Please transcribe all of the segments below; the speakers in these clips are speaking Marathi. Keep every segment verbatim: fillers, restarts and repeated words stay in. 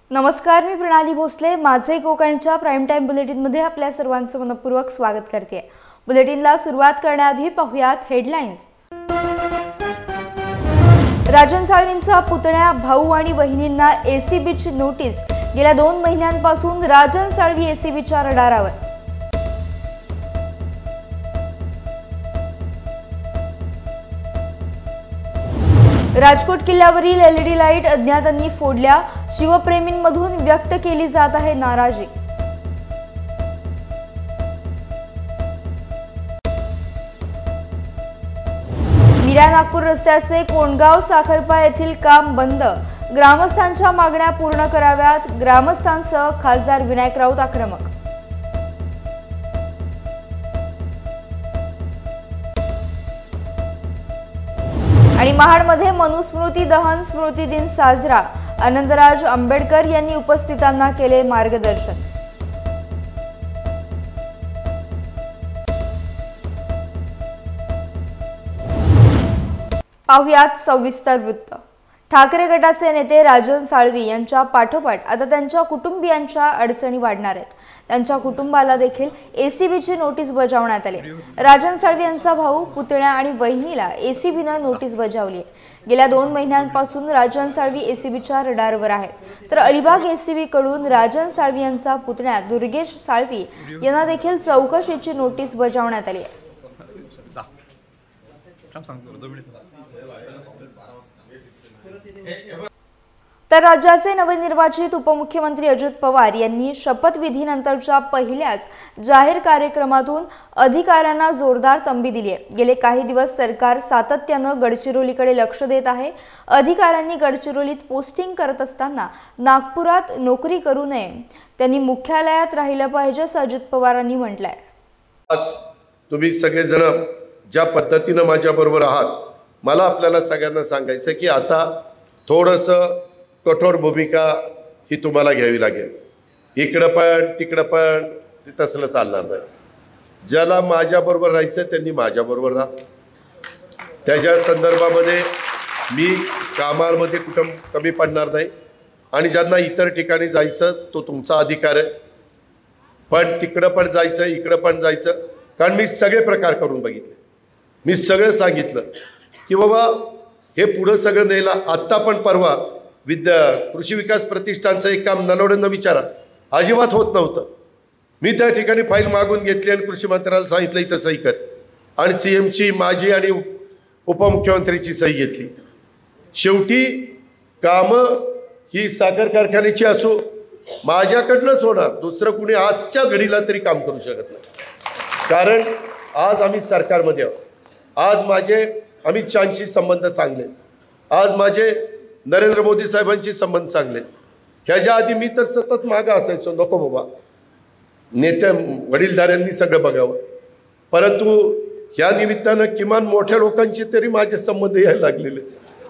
नमस्कार, मी प्रणाली भोसले. माझे कोकणच्या प्राइम टाइम बुलेटिनमध्ये आपल्या सर्वांचं मनपूर्वक स्वागत करते. बुलेटिनला सुरुवात करण्याआधी पाहूयात हेडलाईन्स. राजन साळवींचा पुतण्या, भाऊ आणि बहिणींना एसीबीची नोटीस. गेल्या दोन महिन्यांपासून राजन साळवी एसीबीच्या रडारावर. राजकोट किल्ल्यावरील एलईडी लाईट अज्ञातांनी फोडल्या. शिवप्रेमींमधून व्यक्त केली जात आहे नाराजी. मिरा नागपूर रस्त्याचे कोंडगाव साखरपा येथील काम बंद. ग्रामस्थांच्या मागण्या पूर्ण कराव्यात. ग्रामस्थांसह खासदार विनायक राऊत आक्रमक. आणि महाडमध्ये मनुस्मृती दहन स्मृती दिन साजरा. आनंदराज आंबेडकर यांनी उपस्थितांना केले मार्गदर्शन. पाहुयात सविस्तर वृत्त. ठाकरे गटाचे नेते राजन साळवी यांच्या पाठोपाठ आता त्यांच्या कुटुंबियांच्या अडचणी वाढणार आहेत. त्यांच्या कुटुंबाला देखील एसीबीची नोटीस बजावण्यात आली. राजन साळवी यांचा भाऊ, पुतण्या आणि बहिणीला एसीबीनं नोटीस बजावली आहे. गेल्या दोन महिन्यांपासून राजन साळवी एसीबीच्या रडारवर आहेत. तर अलिबाग एसीबी कडून राजन साळवी यांचा पुतण्या दुर्गेश साळवी यांना देखील चौकशीची नोटीस बजावण्यात आली आहे. तर राज्याचे नवनिर्वाचित उपमुख्यमंत्री अजित पवार यांनी शपथविधीनंतरच्या पहिल्याच जाहीर कार्यक्रमातून अधिकाऱ्यांना जोरदार तंबी दिली आहे. गेले काही दिवस सरकार सातत्यानं गडचिरोलीकडे लक्ष देत आहे. अधिकाऱ्यांनी गडचिरोलीत पोस्टिंग करत असताना नागपुरात नोकरी करू नये, त्यांनी मुख्यालयात राहिलं पाहिजे असं अजित पवारांनी म्हटलंय. आज तुम्ही सगळेजण ज्या पद्धतीनं माझ्याबरोबर आहात, मला आपल्याला सगळ्यांना सांगायचं की आता थोडंसं कठोर भूमिका ही तुम्हाला घ्यावी लागेल. इकडं पण तिकडं पण ते तसलं चालणार नाही. ज्याला माझ्याबरोबर राहायचं त्यांनी माझ्याबरोबर राहा. त्याच्या संदर्भामध्ये मी कामामध्ये कुठं कमी पडणार नाही. आणि ज्यांना इतर ठिकाणी जायचं तो तुमचा अधिकार आहे. पण तिकडं पण जायचं, इकडं पण जायचं, कारण मी सगळे प्रकार करून बघितले. मी सगळं सांगितलं की बाबा हे पुढं सगळं न्यायला. आत्ता पण परवा विद्या कृषी विकास प्रतिष्ठानचं एक काम नलवडेंना विचारा, अजिबात होत नव्हतं. मी त्या ठिकाणी फाईल मागून घेतली आणि कृषी मंत्र्याला सांगितलं इथं सही कर, आणि सी एमची, माझी आणि उपमुख्यमंत्रीची सही घेतली. शेवटी कामं ही साखर कारखान्याची असो माझ्याकडनंच होणार. दुसरं कुणी आजच्या घडीला तरी काम करू शकत नाही. कारण आज आम्ही सरकारमध्ये आहोत. आज माझे अमित शहांशी संबंध चांगले, आज माझे नरेंद्र मोदी साहेबांशी संबंध चांगले. ह्याच्या आधी मी तर सतत मागं असायचो, नको बाबा नेत्या वडीलधाऱ्यांनी सगळं बघावं. परंतु ह्या निमित्तानं किमान मोठ्या लोकांचे तरी माझे संबंध यायला लागलेले.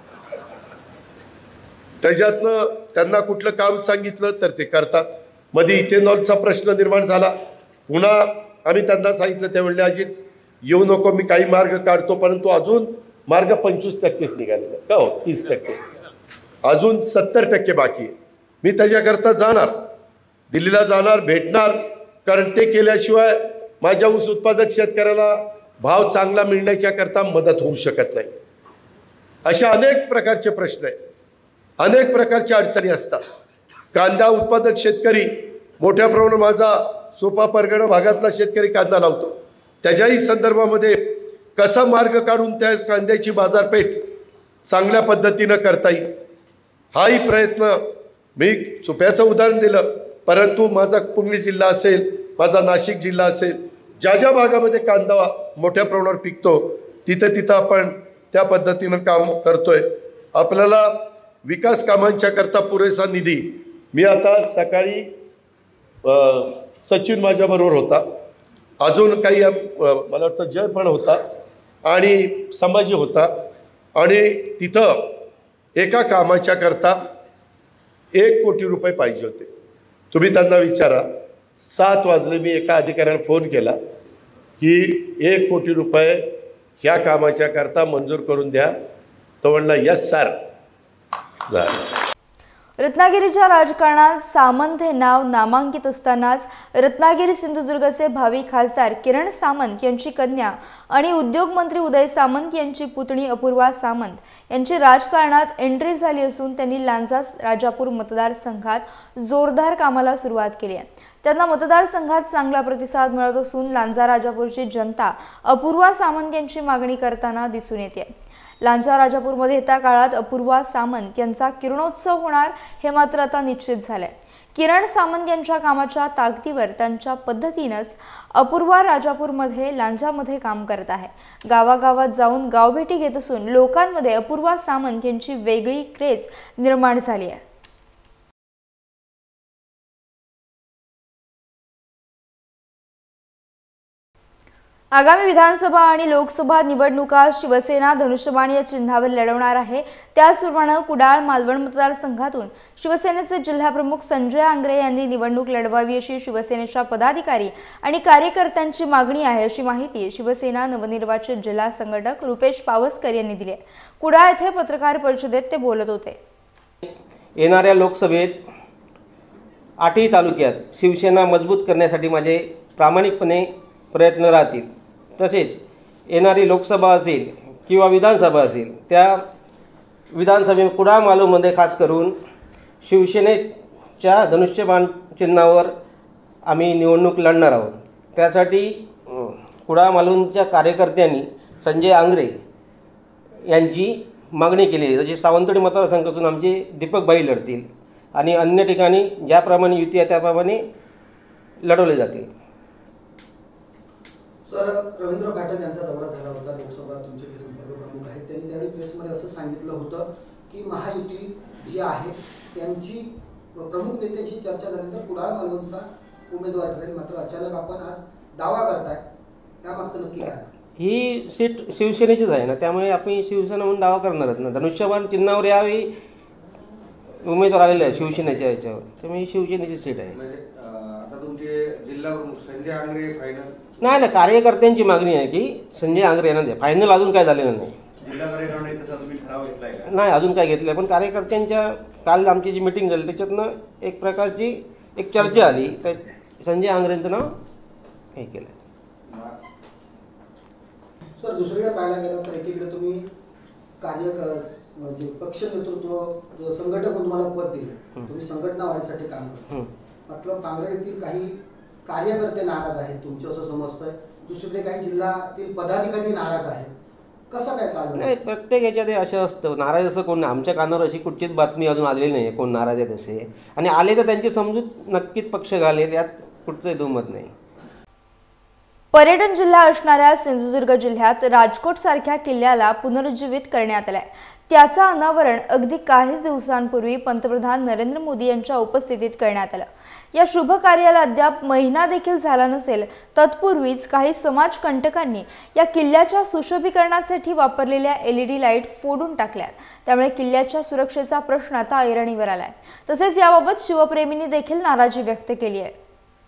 त्याच्यातनं त्यांना कुठलं काम सांगितलं तर ते करतात. मध्ये इथेनॉलचा प्रश्न निर्माण झाला, पुन्हा आम्ही त्यांना सांगितलं, त्यावेळी अजित येऊ नको, मी काही मार्ग काढतो. परंतु अजून मार्ग पंचवीस टक्केच निघालेला का हो, तीस टक्के अजून सत्तर टक्के बाकी आहे. मी त्याच्याकरता जाणार, दिल्लीला जाणार, भेटणार. कारण ते केल्याशिवाय माझ्या ऊस उत्पादक शेतकऱ्याला भाव चांगला मिळण्याच्या करता मदत होऊ शकत नाही. अशा अनेक प्रकारचे प्रश्न आहेत, अनेक प्रकारच्या अडचणी असतात. कांदा उत्पादक शेतकरी मोठ्या प्रमाणात, माझा सोपा परगणा भागातला शेतकरी कांदा लावतो, त्याच्याही संदर्भामध्ये कसा मार्ग काढून त्या कांद्याची बाजारपेठ चांगल्या पद्धतीनं करता येईल, हाही प्रयत्न. मी चुप्याचं उदाहरण दिलं, परंतु माझा पुणे जिल्हा असेल, माझा नाशिक जिल्हा असेल, ज्या ज्या भागामध्ये कांदा मोठ्या प्रमाणावर पिकतो तिथं तिथं आपण त्या पद्धतीनं काम करतोय. आपल्याला विकास कामांच्या करता पुरेसा निधी. मी आता सकाळी सचिन माझ्याबरोबर होता, अजून काही मला वाटतं जय पण होता आणि संभाजी होता. आणि तिथं एका कामाच्या करता एक कोटी रुपये पाहिजे होते. तुम्ही त्यांना विचारा, सात वाजले मी एका अधिकाऱ्याला फोन केला की एक कोटी रुपये ह्या कामाच्या करता मंजूर करून द्या. तो म्हणला यस सर. रत्नागिरीच्या राजकारणात सामंत हे नाव नामांकित असतानाच रत्नागिरी सिंधुदुर्गचे भावी खासदार किरण सामंत यांची कन्या आणि उद्योगमंत्री उदय सामंत यांची पुतणी अपूर्वा सामंत यांची राजकारणात एंट्री झाली असून त्यांनी लांजा राजापूर मतदारसंघात जोरदार कामाला सुरुवात केली आहे। त्यांना मतदारसंघात चांगला प्रतिसाद मिळत असून लांजा राजापूरची जनता अपूर्वा सामंत यांची मागणी करताना दिसून येते। लांजा राजापूरमध्ये येत्या काळात अपूर्वा सामंत यांचा किरणोत्सव होणार हे मात्र आता निश्चित झालंय। किरण सामंत यांच्या कामाच्या ताकदीवर त्यांच्या पद्धतीनेच अपूर्वा राजापूरमध्ये लांजामध्ये काम करत आहे। गावागावात जाऊन गावभेटी घेत असून लोकांमध्ये अपूर्वा सामंत यांची वेगळी क्रेज निर्माण झाली आहे। आगामी विधानसभा आणि लोकसभा निवडणुका शिवसेना धनुष्यबाण या चिन्हावर लढवणार आहे। त्याचप्रमाणे कुडाळ मालवण मतदारसंघातून शिवसेनेचे जिल्हाप्रमुख संजय आंग्रे यांनी निवडणूक लढवावी अशी शिवसेनेच्या पदाधिकारी आणि कार्यकर्त्यांची मागणी आहे, अशी माहिती शिवसेना नवनिर्वाचित जिल्हा संघटक रुपेश पावसकर यांनी दिली आहे। कुडाळ येथे पत्रकार परिषदेत ते बोलत होते। येणाऱ्या लोकसभेत आठही तालुक्यात शिवसेना मजबूत करण्यासाठी माझे प्रामाणिकपणे प्रयत्न राहतील। तसेच येणारी लोकसभा असेल किंवा विधानसभा असेल त्या विधानसभे कुडाळ मालवणमध्ये खास करून शिवसेनेच्या धनुष्यबाण चिन्हावर आम्ही निवडणूक लढणार आहोत। त्यासाठी कुडाळ मालवणच्या कार्यकर्त्यांनी संजय आंग्रे यांची मागणी केली आहे। जसे सावंतवाडी मतदारसंघातून आमचे दीपक भाई लढतील आणि अन्य ठिकाणी ज्याप्रमाणे युती आहे त्याप्रमाणे लढवले जातील। सर, रवींद्र घाटक यांचा दौरा झाला होता, लोकसभा तुमचे जे संपर्क प्रमुख आहेत त्यांनी त्यावेळी प्रेसमध्ये असं सांगितलं होतं की महायुती जी आहे त्यांची प्रमुख नेत्याची चर्चा झाल्यानंतर कुडाळ मालवणचा उमेदवार ठरेल, मात्र अचानक आपण आज दावा करताय, त्यामागचं नक्की काय? ही सीट शिवसेनेचीच आहे ना, त्यामुळे आपण शिवसेना म्हणून दावा करणारच ना। धनुष्यबाण चिन्हावर यावेळी उमेदवार आलेले आहे शिवसेनेच्या याच्यावर, त्यामुळे ही शिवसेनेची सीट आहे। आता तुमचे जिल्हा प्रमुख संजय आंग्रे फायनल नाही ना, कार्यकर्त्यांची मागणी आहे की संजय आंग्रे यांना द्या। फायनल अजून काय झालेलं नाही, जिल्हा कार्यकारिणी तसा तुम्ही ठराव घेतलाय का? नाही अजून काय घेतलं, पण कार्यकर्त्यांच्या काल आमची जी मीटिंग झाली त्याच्यातनं एक प्रकारची एक चर्चा आली, तर संजय आंग्रेंचं नाव हे केलं। सर, दुसरीकडे पाहायला गेलं तर एकीकडे तुम्ही कार्य म्हणजे पक्ष नेतृत्व संघटक म्हणून तुम्हाला पद दिले, तुम्ही संघटना वाढीसाठी काम करता, मात्र पांगरे येथील काही कार्यकर्ते नाराज आहेत तुमचं असं समजतंय, दुसरीकडे काही जिल्ह्यातील पदाधिकारी नाराज आहेत, कसं काय चालू? नाही, प्रत्येक याच्यात असं असतं, नाराज असं कोण नाही। आमच्या कानावर अशी कुठचीच बातमी अजून आलेली नाही कोण नाराज आहेत असे, आणि आले तर त्यांची समजूत नक्कीच पक्ष घालेल, यात कुठचंही दुमत नाही। पर्यटन जिल्हा असणाऱ्या सिंधुदुर्ग जिल्ह्यात राजकोट सारख्या किल्ल्याला पुनरुज्जीवित करण्यात आलाय। त्याचा अनावरण अगदी काहीच दिवसांपूर्वी पंतप्रधान नरेंद्र मोदी यांच्या उपस्थितीत करण्यात आलं। या शुभ कार्याला अद्याप महिना देखील झाला नसेल, तत्पूर्वीच काही समाजकंटकांनी या किल्ल्याच्या सुशोभीकरणासाठी वापरलेल्या एलईडी लाईट फोडून टाकल्यात, त्यामुळे किल्ल्याच्या सुरक्षेचा प्रश्न आता ऐरणीवर आलाय। तसेच याबाबत शिवप्रेमींनी देखील नाराजी व्यक्त केली आहे।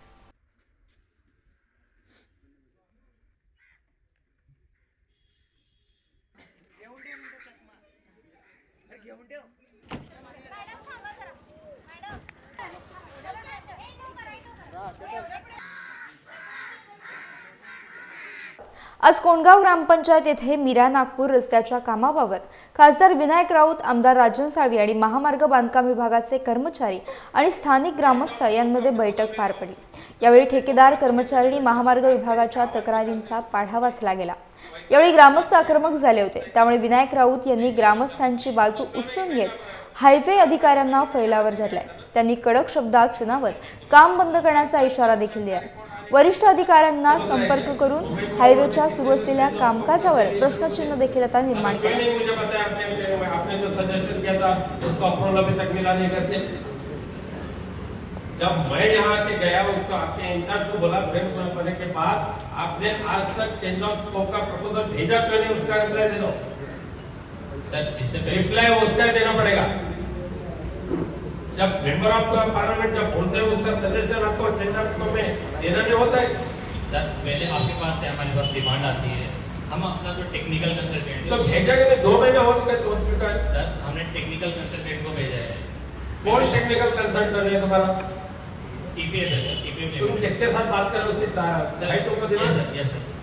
आज कोंडगाव ग्रामपंचायत येथे मीरा नागपूर रस्त्याच्या कामाबाबत खासदार विनायक राऊत, आमदार राजन साळवी आणि महामार्ग बांधकाम विभागाचे कर्मचारी आणि स्थानिक ग्रामस्थ यांमध्ये बैठक पार पडली। यावेळी ठेकेदार, कर्मचारी, महामार्ग विभागाच्या तक्रारींचा पाढावाचला गेला। यावेळी ग्रामस्थ आक्रमक झाले होते, त्यामुळे विनायक राऊत यांनी ग्रामस्थांची बाजू उचलून घेत हायवे अधिकाऱ्यांना फैलावर धरलाय। त्यांनी कडक शब्दात सुनावत काम बंद करण्याचा इशारा देखील दिला। वरिष्ठ अधिकाऱ्यांना संपर्क करून हायवेच्या सुरू असलेल्या कामकाजावर प्रश्नचिन्ह देखील आता निर्माण केलं। जब मैं यहाँ से गया उसको आपने इंचार्ज को बोला, फ्रेम होने के बाद आपने आज तक चेंज ऑफ स्कोप का प्रपोजल भेजा क्यों नहीं? उसका रिप्लाई दे दो सर, इससे रिप्लाई उसका देना पड़ेगा। जब मेंबर ऑफ पार्लियामेंट जब बोलते हैं उसका सजेशन आपको चेंज ऑफ स्कोप में देना नहीं होता है सर। पहले आपके पास से हमारे पास डिमांड आती है, हम अपना जो टेक्निकल कंसल्टेंट तो भेजा कि नहीं? दो महीने हो चुके हो चुका है सर, हमने टेक्निकल कंसल्टेंट को भेजा है। कौन टेक्निकल कंसल्टेंट है तुम्हारा? टीपीएस है सर, टीपीएस तुम किसके साथ बात कर रहे हो? उसने साइटों को दिया? Yes sir, yes sir.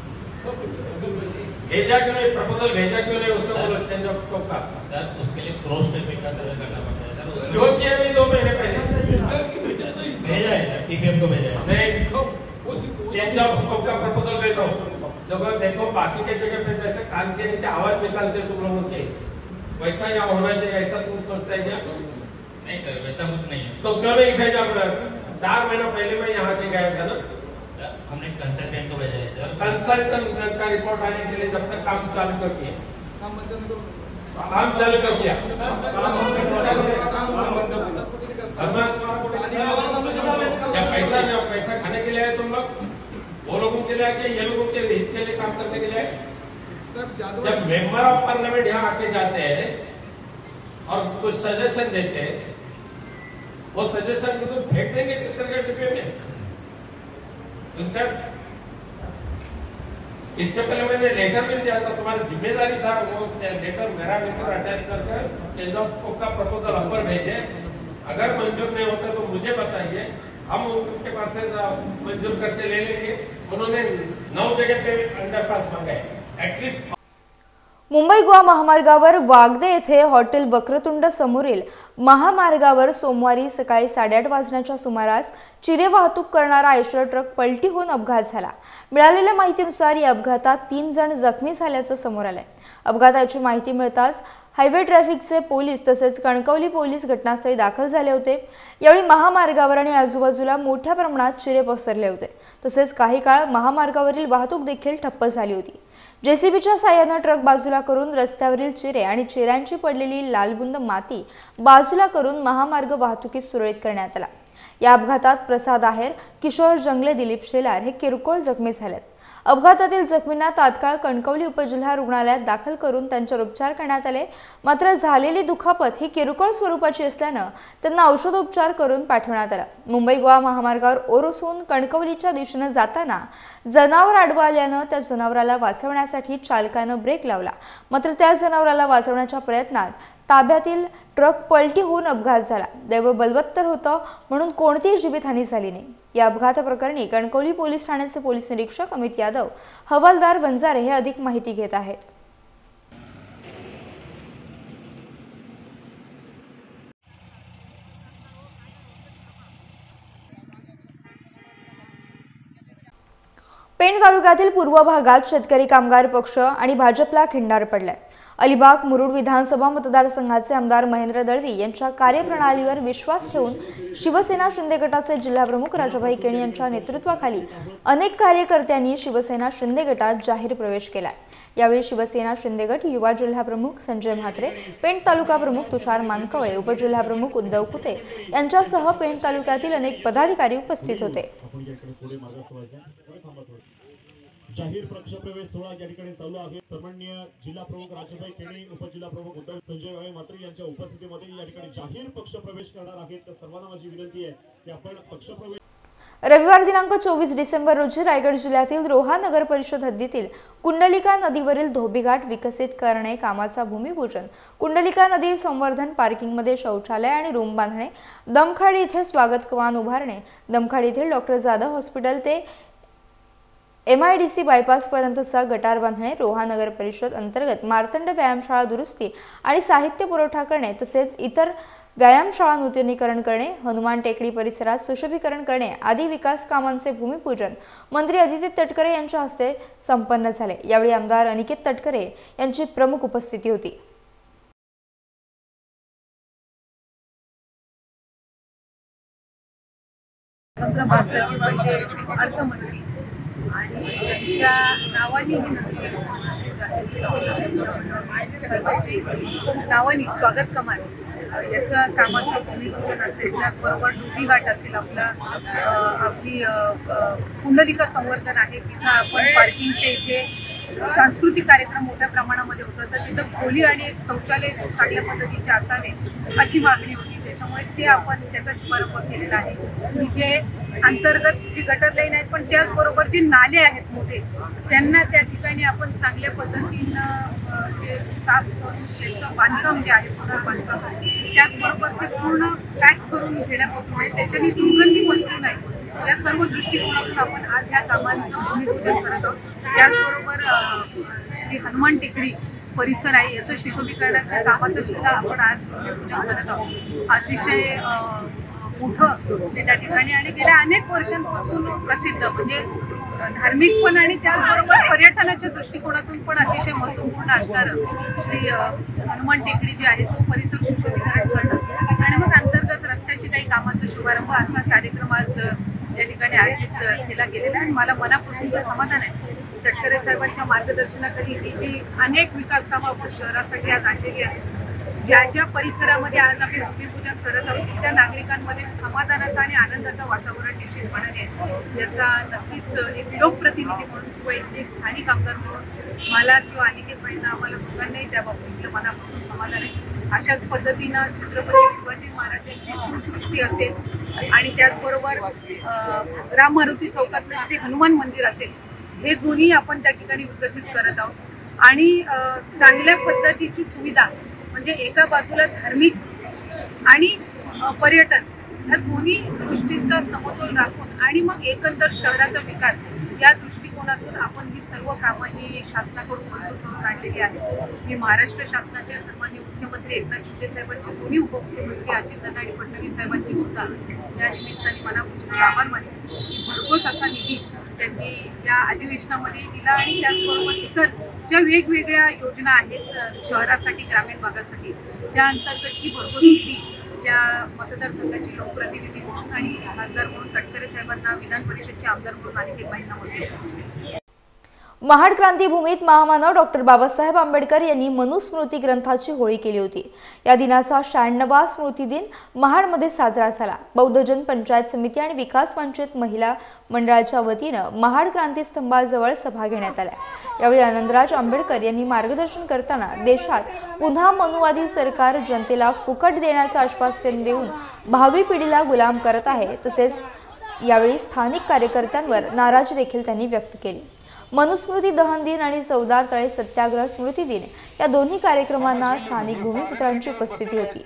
भेजा क्यों नहीं? प्रपोजल भेजा क्यों नहीं? उसको बोलो चेंज ऑफ स्कोप का। सर उसके लिए क्रॉस ट्रैफिक का सर्वे करना पड़ता है सर। जो किया भी दो महीने पहले भेजा है सर, टीपीएम को भेजा है। नहीं, चेंज ऑफ स्कोप का प्रपोजल भेजो। देखो देखो बाकी के जगह पे जैसे कान के नीचे आवाज निकालते तुम लोगों के, वैसा यहाँ होना चाहिए, ऐसा तुम सोचते हैं क्या? नहीं सर, वैसा कुछ नहीं है। तो क्यों नहीं भेजा? चार महीना पहले मैं यहाँ के गया था ना, सर हमने कंसल्टेंट को भेजा है सर। कंसल्टेंट का रिपोर्ट आने के लिए जब तक काम चालू कर किया, काम चालू कर किया, जब पैसा नहीं, पैसा खाने के लिए आए तुम लोग, वो लोगों के लिए आए, ये लोगों के हित के लिए काम करने के लिए आए? जब मेंबर ऑफ पार्लियामेंट यहाँ आके जाते हैं और कुछ सजेशन देते हैं, वो सजेशन को तुम फेंक देंगे किस तरह के डिब्बे में? उनका इसके पहले मैंने लेटर भी दिया था, तुम्हारी जिम्मेदारी था वो लेटर मेरा लेटर अटैच कर चेंज ऑफ स्कोप का प्रपोजल हम पर भेजे। अगर मंजूर नहीं होता तो मुझे बताइए, हम उनके पास से मंजूर करके ले लेंगे। उन्होंने नौ जगह पे अंडरपास मांगा है एटलीस्ट। मुंबई गोवा महामार्गावर वागदे येथे हॉटेल वक्रतुंड समोरील महामार्गावर सोमवारी सकाळी साडेआठ वाजण्याच्या सुमारास चिरे वाहतूक करणारा आयशर ट्रक पलटी होऊन अपघात झाला। मिळालेल्या माहितीनुसार या अपघातात तीन जण जखमी झाल्याचं समोर आलंय। अपघाताची माहिती मिळताच हायवे ट्रॅफिकचे पोलीस तसेच कणकवली पोलीस घटनास्थळी दाखल झाले होते। यावेळी महामार्गावर आणि आजूबाजूला मोठ्या प्रमाणात चिरे पसरले होते, तसेच काही काळ महामार्गावरील वाहतूक देखील ठप्प झाली होती। जेसीबीच्या साहाय्याने ट्रक बाजूला करून रस्त्यावरील चिरे आणि चिऱ्यांची पडलेली लालबुंद माती बाजूला करून महामार्ग वाहतुकीस सुरळीत करण्यात आला। या अपघातात प्रसाद आहेर, किशोर जंगले, दिलीप शेलार हे किरकोळ जखमी झालेत। अपघातातील जखमींना तात्काळ कणकवली उपजिल्हा रुग्णालयात दाखल करून त्यांच्यावर उपचार करण्यात आले। मात्र झालेली दुखापत ही किरकोळ स्वरूपाची असल्याने त्यांना औषधोपचार करून पाठवण्यात आला। मुंबई गोवा महामार्गावर ओरोसून कणकवलीच्या दिशेने जाताना जनावर आडवा आल्याने त्या जनावराला वाचवण्यासाठी चालकाने ब्रेक लावला, मात्र त्या जनावराला वाचवण्याच्या प्रयत्नात ताब्यातील ट्रक पलटी होऊन अपघात झाला। दैव बलवत्तर होतं म्हणून कोणतीही जीवितहानी झाली नाही। या अपघात प्रकरणी कणकवली पोलीस ठाण्याचे पोलीस निरीक्षक अमित यादव, हवालदार वंजारे हे अधिक माहिती घेत आहेत। पेण तालुक्यातील पूर्व भागात शेतकरी कामगार पक्ष आणि भाजपला खिंडार पडलाय। अलिबाग मुरुड विधानसभा मतदारसंघाचे आमदार महेंद्र दळवी यांच्या कार्यप्रणालीवर विश्वास ठेवून शिवसेना शिंदे गटाचे जिल्हाप्रमुख राजाभाई केणी यांच्या नेतृत्वाखाली अनेक कार्यकर्त्यांनी शिवसेना शिंदे गटात जाहीर प्रवेश केलाय। यावेळी शिवसेना शिंदे गट युवा जिल्हाप्रमुख संजय म्हात्रे, पेण तालुका प्रमुख तुषार मानकवळे, उपजिल्हाप्रमुख उद्धव कुते यांच्यासह पेण तालुक्यातील अनेक पदाधिकारी उपस्थित होते। जाहीर पक्षप्रवेश सोहळा या ठिकाणी चालू आहे। सन्माननीय जिल्हा प्रमुख राजाभाई केणी, उपजिल्हा प्रमुख उद्धव संजय म्हात्रे यांच्या उपस्थितीमध्ये या ठिकाणी जाहीर पक्षप्रवेश करणार आहेत। तर सर्वांना माझी विनंती आहे की आपण पक्षप्रवेश रविवार दिनांक चोवीस डिसेंबर रोजी रायगड जिल्ह्यातील रोहा नगर परिषद हद्दीतील कुंडलिका नदीवरील धोबीघाट विकसित करणे कामाचा भूमिपूजन, कुंडलिका नदी संवर्धन, पार्किंगमध्ये शौचालय आणि रूम बांधणे, दमखाडी येथे स्वागत कमान उभारणे, दमखाडी येथील डॉक्टर जाधव हॉस्पिटल ते एमआयडीसी बायपास पर्यंतचा गटार बांधणे, रोहा नगर परिषद अंतर्गत मार्तंड व्यायामशाळा दुरुस्ती आणि साहित्य पुरवठा करणे, तसेच इतर व्यायामशाळा नूतनीकरण करणे, हनुमान टेकडी परिसरात सुशोभीकरण करणे आदी विकास कामांचे भूमिपूजन मंत्री अदिती तटकरे यांच्या हस्ते संपन्न झाले। यावेळी आमदार अनिकेत तटकरे यांची प्रमुख उपस्थिती होती। भारताचे पहिले अर्थमंत्री आणि त्यांच्या नावाने ही नदी सर्वांची नावाने स्वागत कमान याचं कामाचं भूमिपूजन असेल, त्याचबरोबर डोबीघाट असेल, आपला आपली कुंडलिका संवर्धन आहे, तिथं आपण पार्किंगचे इथे सांस्कृतिक कार्यक्रम मोठ्या प्रमाणामध्ये होतात, तर तिथं खोली आणि एक शौचालय चांगल्या पद्धतीचे असावे अशी मागणी होती। त्याच्या त्याच्यामुळे ते आपण त्याचा शुभारंभ केलेला आहे. तिथे अंतर्गत जी गटर लाईन आहेत पण त्याचबरोबर जे नाले आहेत मोठे त्यांना त्या ठिकाणी आपण चांगल्या पद्धतीनं ते साफ करून त्याचं बांधकाम जे आहे पुनर्बांधकाम त्याचबरोबर ते पूर्ण पॅक करून घेण्यापासून आहे त्याच्यानी दुर्गंधी वस्तू नाही या सर्व दृष्टिकोनातून आपण आज ह्या कामांचं भूमिपूजन करत आहोत. त्याचबरोबर श्री हनुमान टेकडी परिसर आहे याचं शिशोभीकरणाच्या कामाचं सुद्धा आपण आज भूमिपूजन करत आहोत. अतिशय मोठं ते त्या ठिकाणी आणि गेल्या अनेक वर्षांपासून प्रसिद्ध म्हणजे धार्मिक पण आणि त्याचबरोबर पर्यटनाच्या दृष्टिकोनातून पण अतिशय महत्त्वपूर्ण असणारं श्री हनुमान टेकडी जे आहे तो परिसर सुशोभीकरण करणं आणि मग अंतर्गत रस्त्याची काही कामांचा शुभारंभ असा कार्यक्रम आज या ठिकाणी आयोजित केला गेलेला आहे. आणि मला मनापासूनचं समाधान आहे तटकरे साहेबांच्या मार्गदर्शनाखाली ही जी अनेक विकास कामं आपण शहरासाठी आज आणलेली आहेत ज्या ज्या परिसरामध्ये आज आम्ही भूमिपूजन करत आहोत त्या नागरिकांमध्ये समाधानाचं आणि आनंदाचं वातावरण निश्चितपणे याचा नक्कीच एक लोकप्रतिनिधी म्हणून किंवा एक स्थानिक आमदार म्हणून मला किंवा अनिकेतबाईंना आम्हाला दोघांनाही त्या बाबतीतलं मनापासून समाधान आहे. अशाच पद्धतीनं छत्रपती शिवाजी महाराजांची शिवसृष्टी असेल आणि त्याचबरोबर राम मारुती चौकातलं श्री हनुमान मंदिर असेल हे दोन्ही आपण त्या ठिकाणी विकसित करत आहोत. आणि चांगल्या पद्धतीची सुविधा म्हणजे एका बाजूला धार्मिक आणि पर्यटन ह्या दोन्ही गोष्टींचा समतोल राखून आणि मग एकंदर शहराचा विकास या दृष्टिकोनातून आपण ही सर्व कामं ही शासनाकडून मंजूर करून आणलेली आहेत. मी महाराष्ट्र शासनाचे सन्माननीय मुख्यमंत्री एकनाथ शिंदे साहेबांचे दोन्ही उपमुख्यमंत्री अजितदादा आणि फडणवीस साहेबांची सुद्धा या निमित्ताने मनापासून आभार मानते. भरघोस असा निधी त्यांनी या अधिवेशनामध्ये दिला आणि त्याचबरोबर इतर ज्या वेगवेगळ्या योजना आहेत शहरासाठी ग्रामीण भागासाठी त्या अंतर्गत ही भरघोस निधी त्या मतदारसंघाची लोकप्रतिनिधी म्हणून आणि खासदार म्हणून तटकरे साहेबांना विधान परिषदचे आमदार म्हणून अनिकेतबाईंना मंजूर. महाड क्रांतीभूमीत महामानव डॉक्टर बाबासाहेब आंबेडकर यांनी मनुस्मृती ग्रंथाची होळी केली होती. या दिनाचा शहाण्णवा स्मृती दिन महाडमध्ये साजरा झाला. बौद्धजन पंचायत समिती आणि विकास वंचित महिला मंडळाच्या वतीनं महाड क्रांती स्तंभाजवळ सभा घेण्यात आल्या. यावेळी आनंदराज आंबेडकर यांनी मार्गदर्शन करताना देशात पुन्हा मनुवादी सरकार जनतेला फुकट देण्याचं आश्वासन देऊन भावी पिढीला गुलाम करत आहे. तसेच यावेळी स्थानिक कार्यकर्त्यांवर नाराजी देखील त्यांनी व्यक्त केली. मनुस्मृती दहन दिन आणि चौदार तळे सत्याग्रह स्मृती दिन या दोन्ही कार्यक्रमांना स्थानिक भूमिपुत्रांची उपस्थिती होती.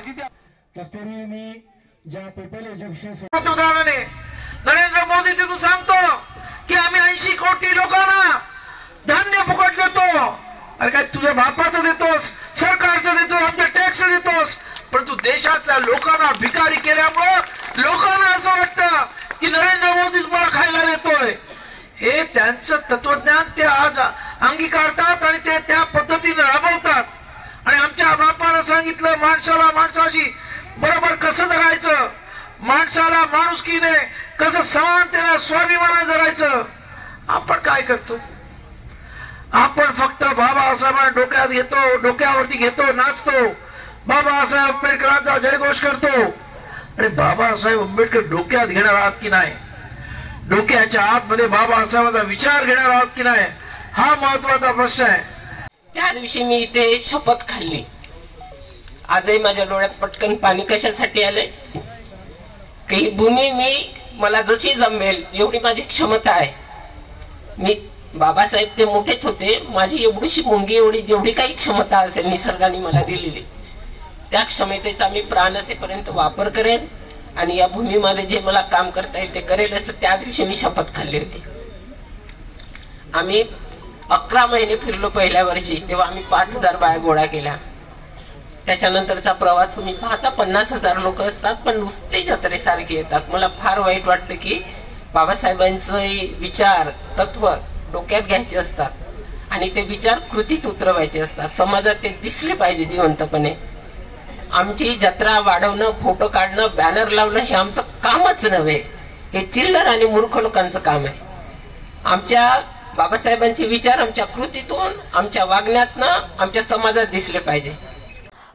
नरेंद्र मोदी तिथून सांगतो की आम्ही ऐंशी कोटी लोकांना धान्य फुकट देतो. अरे काय तुझ्या बापाचं देतोस, सरकारचं देतोस, आमच्या टॅक्स देतोस, परंतु देशातल्या लोकांना भिकारी केल्यामुळं लोकांना असं वाटतं की नरेंद्र मोदीच मला खायला देतोय. हे त्यांचं तत्वज्ञान ते आज अंगीकारतात आणि ते त्या पद्धतीने राबवतात. आणि आमच्या बापानं सांगितलं माणसाला माणसाशी बरोबर कसं जगायचं, माणसाला माणुसकीने कसं समानतेने स्वाभिमानाने जगायचं. आपण काय करतो? आपण फक्त बाबासाहेबांना डोक्यात घेतो, डोक्यावरती घेतो, नाचतो, बाबासाहेब आंबेडकरांचा जयघोष करतो. अरे बाबासाहेब आंबेडकर डोक्यात घेणार आहात की नाही? डोक्याच्या आतमध्ये बाबासाहेबांचा विचार घेणार आहोत की नाही, हा महत्वाचा प्रश्न आहे. त्या दिवशी मी इथे शपथ खाल्ली. आजही माझ्या डोळ्यात पटकन पाणी कशासाठी आलंय की भूमी मी मला जशी जमेल एवढी माझी क्षमता आहे. मी बाबासाहेब ते मोठेच होते, माझी एवढीशी मुंगी एवढी जेवढी काही क्षमता असेल निसर्गाने मला दिलेली त्या क्षमतेचा मी प्राण असेपर्यंत वापर करेन आणि या भूमीमध्ये जे मला काम करता येईल ते करेल असं त्या दिवशी मी शपथ खाल्ली होती. आम्ही अकरा महिने फिरलो पहिल्या वर्षी, तेव्हा आम्ही पाच हजार बाया गोळा केल्या. त्याच्यानंतरचा प्रवास तुम्ही पाहता पन्नास हजार लोक असतात पण नुसते जत्रेसारखे येतात. मला फार वाईट वाटतं की बाबासाहेबांचे विचार तत्व डोक्यात घ्यायचे असतात आणि ते विचार कृतीत उतरवायचे असतात, समाजात ते दिसले पाहिजे जिवंतपणे. आमची जत्रा वाढवणं, फोटो काढणं, बॅनर लावणं हे आमचं कामच नव्हे, हे चिल्लर आणि मूर्ख लोकांचं काम आहे. आमच्या बाबासाहेबांचे विचार आमच्या कृतीतून, आमच्या वागण्यातनं, आमच्या समाजात दिसले पाहिजे.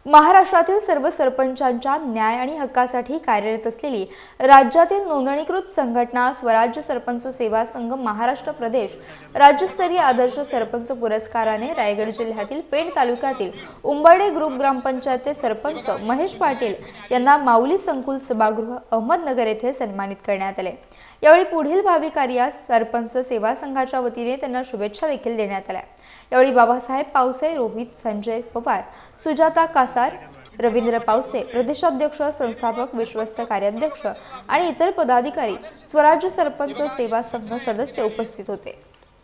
महाराष्ट्रातील सर्व सरपंचांच्या न्याय आणि हक्कासाठी कार्यरत असलेली राज्यातील नोंदणीकृत संघटना स्वराज्य सरपंच सेवा संघ महाराष्ट्र प्रदेश राज्यस्तरीय आदर्श सरपंच पुरस्काराने रायगड जिल्ह्यातील पेठ तालुक्यातील उंबर्डे ग्रुप ग्रामपंचायतचे सरपंच महेश पाटील यांना माऊली संकुल सभागृह अहमदनगर येथे सन्मानित करण्यात आले। यावेळी पुढील भावी कार्यास सरपंच सेवा संघाच्या वतीने त्यांना शुभेच्छा देखील देण्यात आल्या। यावेळी बाबासाहेब पावसे, रोहित संजय पवार, सुजाता कासार, रवींद्र पावसे, प्रदेशाध्यक्ष, संस्थापक, विश्वस्त कार्याध्यक्ष आणि इतर पदाधिकारी, स्वराज्य सरपंच सेवा संघ सदस्य उपस्थित होते।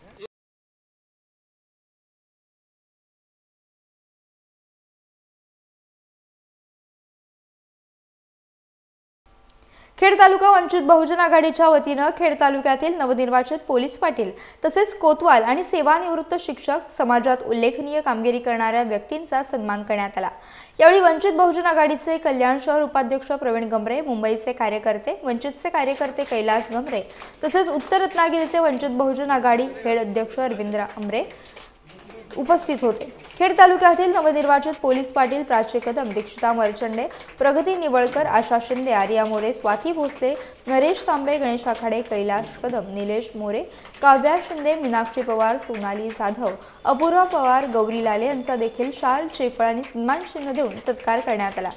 खेड तालुका वंचित बहुजन आघाडीच्या वतीने खेड तालुक्यातील नवनिर्वाचित पोलीस पाटील तसेच कोतवाल आणि सेवानिवृत्त शिक्षक समाजात उल्लेखनीय कामगिरी करणाऱ्या व्यक्तींचा सन्मान करण्यात आला। यावेळी वंचित बहुजन आघाडीचे कल्याण शहर उपाध्यक्ष प्रवीण गमरे, मुंबईचे कार्यकर्ते, वंचितचे कार्यकर्ते कैलास गमरे तसेच उत्तर रत्नागिरीचे वंचित बहुजन आघाडी खेड अध्यक्ष रवींद्र अमरे उपस्थित होते। खेड तालुक्यातील नवनिर्वाचित पोलीस पाटील प्राची कदम, दीक्षिता मरचंडे, प्रगती निवळकर, आशा शिंदे, आर्या मोरे, स्वाती भोसले, नरेश तांबे, गणेश आखाडे, कैलाश कदम, निलेश मोरे, काव्या शिंदे, मीनाक्षी पवार, सोनाली जाधव, अपूर्वा पवार, गौरी लाले यांचा देखील शाल, श्रीफळ आणि सन्मान चिन्ह देऊन सत्कार करण्यात आला।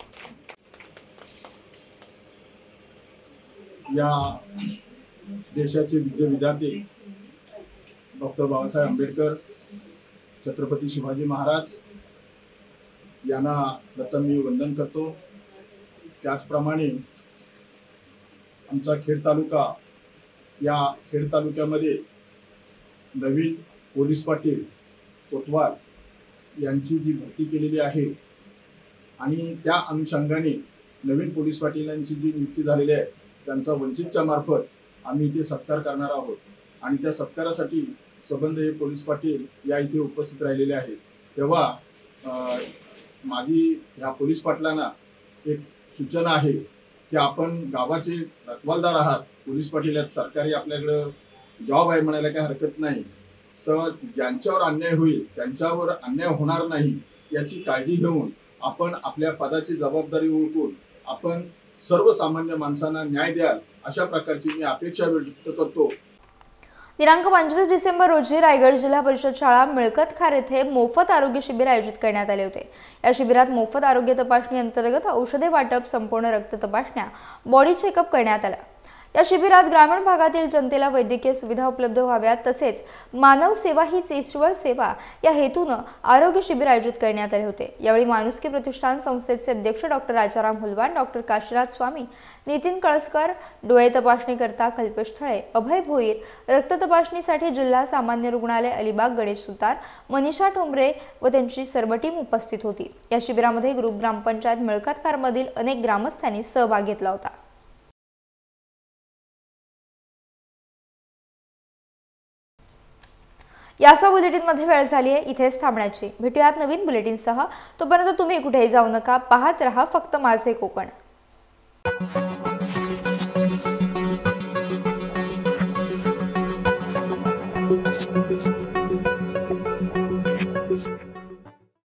या देशाचे विद्यार्थी डॉक्टर बाबासाहेब आंबेडकर, छत्रपती शिवाजी महाराज यांना प्रथम मी वंदन करतो। त्याचप्रमाणे आमचा खेड तालुका, या खेड तालुक्यामध्ये नवीन पोलीस पाटील कोतवाल यांची जी भरती केलेली आहे आणि त्या अनुषंगाने नवीन पोलीस पाटीलांची जी नियुक्ती झालेली आहे त्यांचा वंचितच्या मार्फत आम्ही इथे सत्कार करणार आहोत आणि त्या सत्कारासाठी संबंध हे पोलीस पाटील या इथे उपस्थित राहिलेले आहेत। तेव्हा माझी ह्या पोलीस पाटलांना एक सूचना आहे की आपण गावाचे रखवालदार आहात, पोलीस पाटील आहेत, सरकारी आपल्याकडं जॉब आहे म्हणायला काही हरकत नाही, तर ज्यांच्यावर अन्याय होईल त्यांच्यावर अन्याय होणार नाही याची काळजी घेऊन आपण आपल्या पदाची जबाबदारी ओळखून आपण सर्वसामान्य माणसांना न्याय द्याल अशा प्रकारची मी अपेक्षा व्यक्त करतो। दिनांक पंचवीस डिसेंबर रोजी रायगड जिल्हा परिषद शाळा मिळकतखार येथे मोफत आरोग्य शिबिर आयोजित करण्यात आले होते। या शिबिरात मोफत आरोग्य तपासणी अंतर्गत औषधे वाटप, संपूर्ण रक्त तपासण्या, बॉडी चेकअप करण्यात आला। या शिबिरात ग्रामीण भागातील जनतेला वैद्यकीय सुविधा उपलब्ध व्हाव्यात तसेच मानव सेवा हीच ईश्वर सेवा या हेतूने आरोग्य शिबिर आयोजित करण्यात आले होते। यावेळी माणुसकी प्रतिष्ठान संस्थेचे अध्यक्ष डॉक्टर राजाराम हुलवाड, डॉक्टर काशीराज स्वामी, नितीन कळसकर, डोळे तपासणीकरता कल्पेश थळे, अभय भोईर, रक्त तपासणीसाठी जिल्हा सामान्य रुग्णालय अलिबाग गणेश सुतार, मनीषा ठोंबरे व त्यांची सर्व टीम उपस्थित होती। या शिबिरामध्ये ग्रुप ग्रामपंचायत मिळकतखार मधील अनेक ग्रामस्थांनी सहभाग घेतला होता। यासह बुलेटिन मध्ये वेळ झाली आहे इथेच थांबण्याची। भेटूयात नवीन बुलेटिनसह। तोपर्यंत तुम्ही कुठेही जाऊ नका, पाहत रहा फक्त माझे कोकण।